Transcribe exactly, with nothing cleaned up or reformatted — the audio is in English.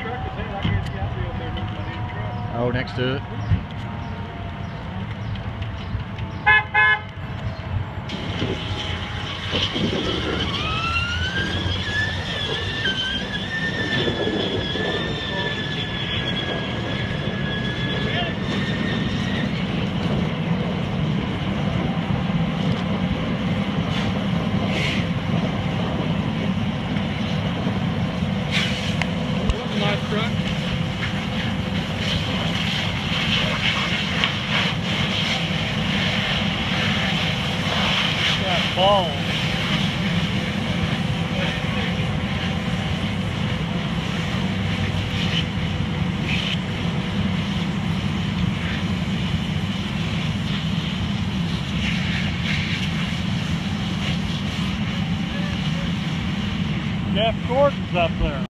Oh, next to it. Nice truck. Got balls. Jeff Gordon's up there.